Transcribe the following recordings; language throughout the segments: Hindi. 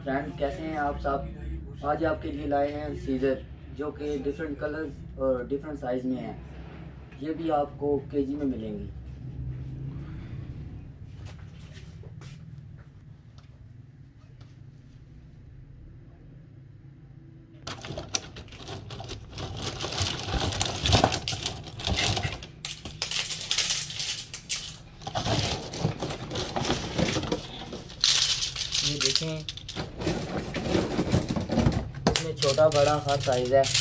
फ्रेंड, कैसे हैं आप सब। आज आपके लिए लाए हैं सीज़र, जो कि डिफरेंट कलर और डिफरेंट साइज़ में हैं। ये भी आपको केजी में मिलेंगी। ये देखें, इसमें छोटा बड़ा हर साइज़ है।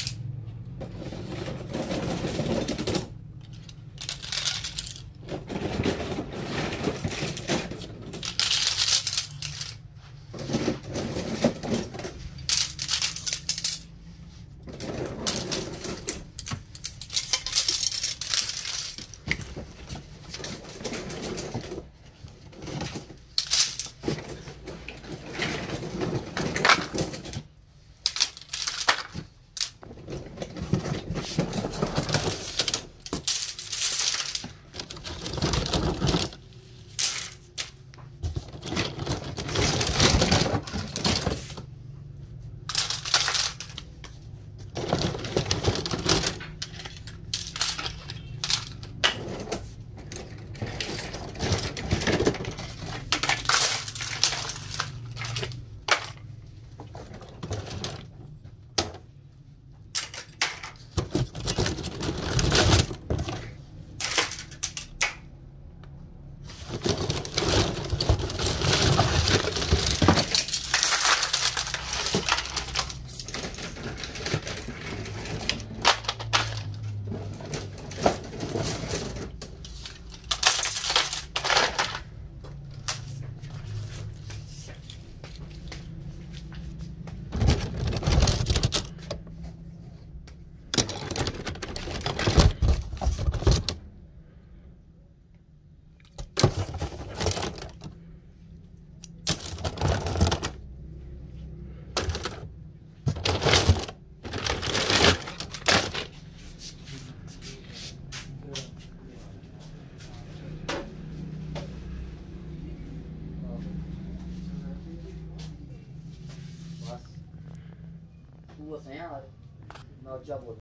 बस वो सही है, और नौचा बोल।